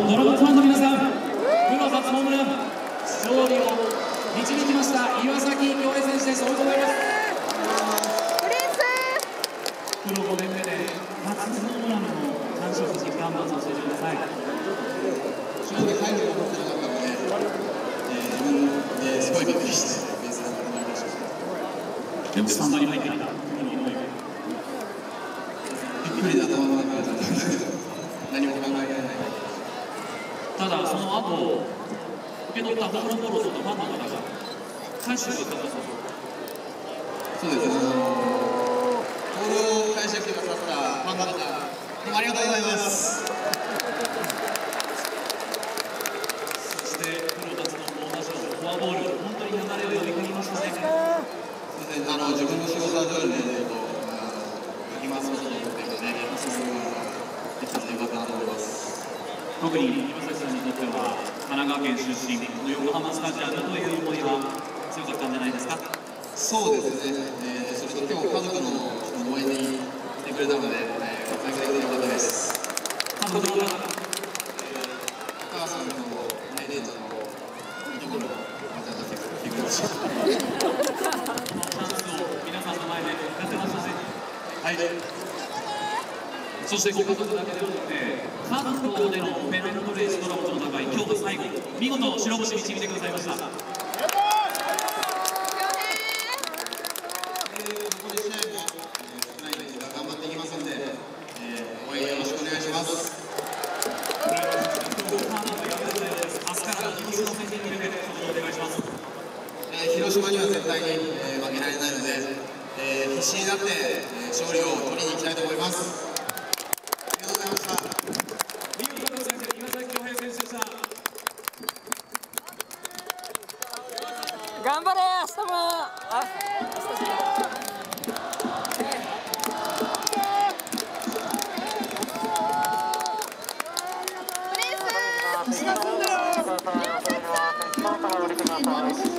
ドラゴンズファンの皆さん、プロ初ホームラン勝利を導きました岩崎恭平選手です。おめでとうございます。プロ5年目で初ホームランの感触、実感を教えてください。 正直入ると思ってなかったので、自分ですごいびっくりしてベースに止まりました。 でもスタンドに入っていたびっくりで頭の中が何も考えられない。 ただその後受け取ったホームランボールをファンの方が返してくださった。 そうですね、ボールを返してきてくださったファンの方、どうもありがとうございます。 そしてプロたちの猛打賞、フォアボール、本当に流れを呼び込みましたね。 そうですね、自分の仕事はどういうので書きますことと思っているので、それができたのでよかったなと思います。 特に岩崎さんにとっては神奈川県出身、横浜スタジアムという思いは強かったんじゃないですか。 そうですね、それと今日家族の応援に来てくれたので、活躍できてよかったです。 監督の方、 お母さんと姉ちゃんのいいところをまた出してくれました。 チャンスを皆さんの前でやってましたね。 はい。 そしてご家族だけではなくて関東でのペナントレースドラゴンズの戦い、今日が最後、見事白星に導いてくださいました。 残り試合も少ないですが頑張っていきますので、応援よろしくお願いします。 明日から広島戦に向けてお願いします。 広島には絶対に負けられないので、必死になって勝利を取りに行きたいと思います。ありがとうございました。 岩崎恭平選手でした。 頑張れ、明日も。 プリンス。